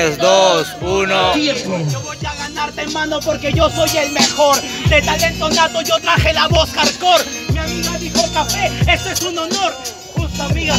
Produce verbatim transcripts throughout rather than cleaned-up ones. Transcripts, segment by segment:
tres, dos, uno. Yo voy a ganarte, hermano, porque yo soy el mejor. De talento nato yo traje la voz hardcore. Mi amiga dijo café, ese es un honor. Justo amiga,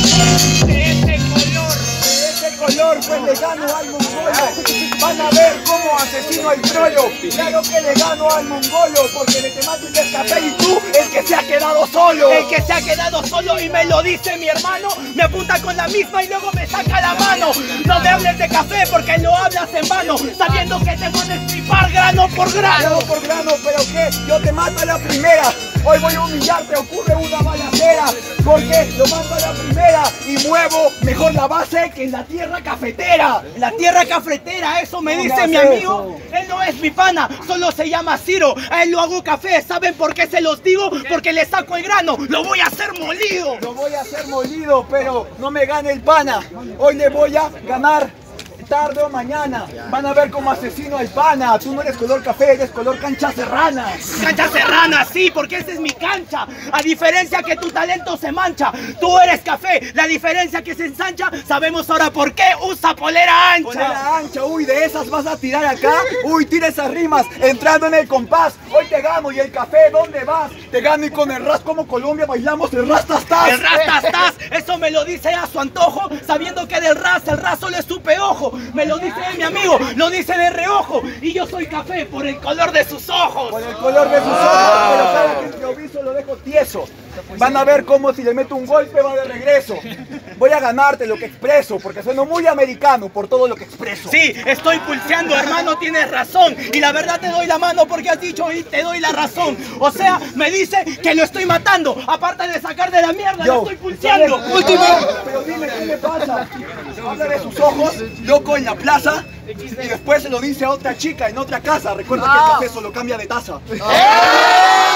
de este color. De ese color, pues le gano al mongolo. Van a ver cómo asesino al trollo. Claro que le gano al mongolo, porque de temática es café y tú, el que se ha quedado solo. El que se ha quedado solo y me lo dice mi hermano. Me apunta con la misma y luego me saca la mano. No me hables de café porque lo hablas en vano, sabiendo que te voy a destripar grano por grano. Grano por grano, pero qué, yo te mato a la primera. Hoy voy a humillarte, ocurre una balacera, porque lo mato a la primera y muevo mejor la base que en la tierra cafetera. La tierra cafetera, eso me No dice me mi haces amigo. eso. Él no es mi pana, solo se llama Ciro. A él lo hago café, ¿saben por qué se los digo? Porque le saco el grano, lo voy a hacer molido. Lo voy a hacer molido, pero no me gane el pana. Hoy le voy a ganar tarde o mañana. Van a ver cómo asesino al pana. Tú no eres color café, eres color cancha serrana. Cancha serrana, sí, porque esa es mi cancha. A diferencia que tu talento se mancha, tú eres café. La diferencia que se ensancha, sabemos ahora por qué usa polera ancha. Polera ancha, uy, de esas vas a tirar acá. Uy, tira esas rimas, entrando en el compás. Hoy te gano y el café, ¿dónde vas? Te gano y con el ras como Colombia bailamos el rastastas. El rastastas, eso me lo dice a su antojo, sabiendo que del ras, el ras solo es su peojo. Me lo dice mi amigo, lo dice de reojo. Y yo soy café por el color de sus ojos. Por el color de sus ojos, pero cada que improviso lo dejo tieso. Van a ver cómo si le meto un golpe va de regreso. Voy a ganarte lo que expreso, porque sueno muy americano por todo lo que expreso. Sí, estoy pulseando, hermano, tienes razón. Y la verdad te doy la mano porque has dicho y te doy la razón. O sea, me dice que lo estoy matando. Aparte de sacar de la mierda, Yo, lo estoy pulseando. Último. Pero dime, ¿qué le pasa? Habla de sus ojos, loco en la plaza, y después se lo dice a otra chica en otra casa. Recuerda que el café solo cambia de taza.